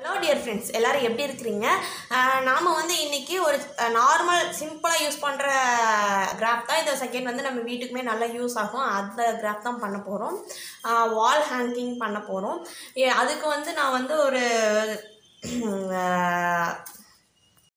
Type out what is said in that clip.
Hello dear friends, எல்லோரும் எப்படி இருக்கிறீங்க? நாம் வந்து இன்றைக்கி ஒரு நார்மல் சிம்பிளாக யூஸ் பண்ணுற கிராஃப்ட் தான். இந்த செகண்ட் வந்து நம்ம வீட்டுக்குமே நல்லா யூஸ் ஆகும். அந்த கிராஃப்ட் தான் பண்ண போகிறோம். வால் ஹேங்கிங் பண்ண போகிறோம். அதுக்கு வந்து நான் வந்து ஒரு